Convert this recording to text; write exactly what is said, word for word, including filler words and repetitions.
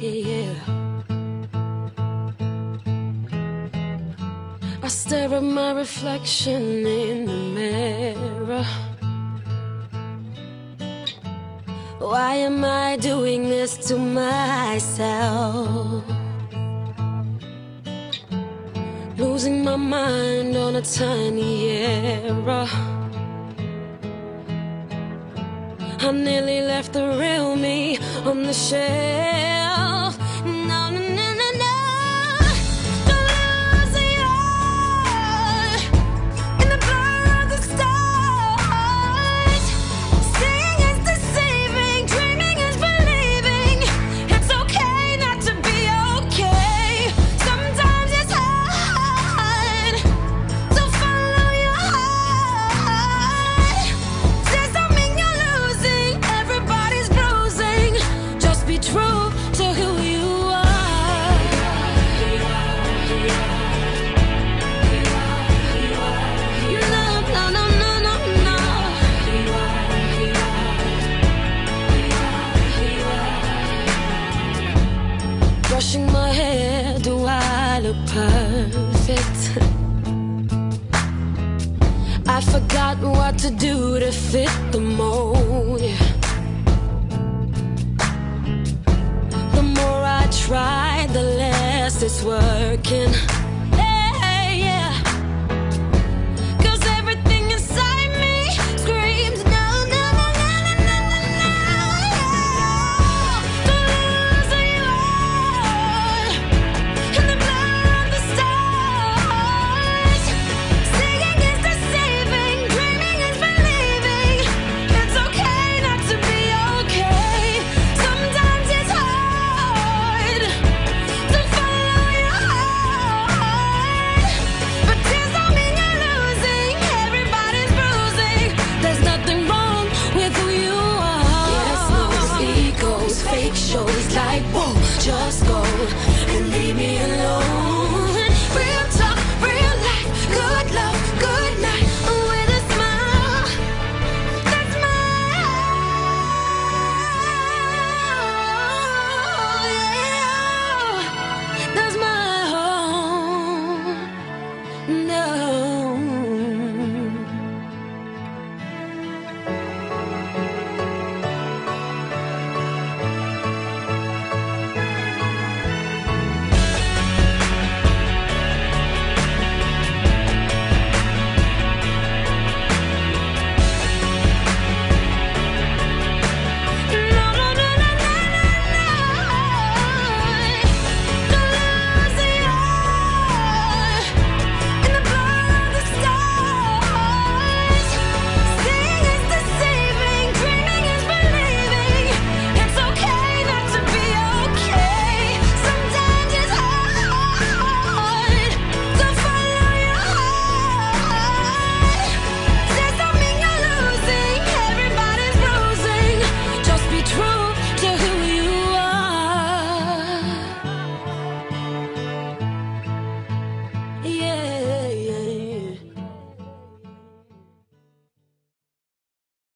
yeah. I stare at my reflection in the mirror. Why am I doing this to myself? Losing my mind on a tiny error. I nearly left the real me on the shelf. No, no, no, no, no. Don't lose your eye in the blur of the stars. Seeing is deceiving, dreaming is believing. It's okay not to be okay. Sometimes it's hard, so follow your heart. Says don't mean you're losing, everybody's bruising. Just be true to who you are. No, no, no, no, no, no. Brushing my hair, do I look perfect? I forgot what to do to fit the mold, yeah. The more I try, the less it's working. Hey, yeah. 'Cause everything inside me screams no, no, no, no, no, no, no, no. Don't lose who you are in the blur of the stars. Seeing is deceiving, dreaming is believing. It's okay not to be okay. Sometimes it's hard to follow your heart. But tears don't mean you're losing, everybody's bruising. There's nothing wrong with who you are. Yeah, there's no egos, fake shows like whoa, just go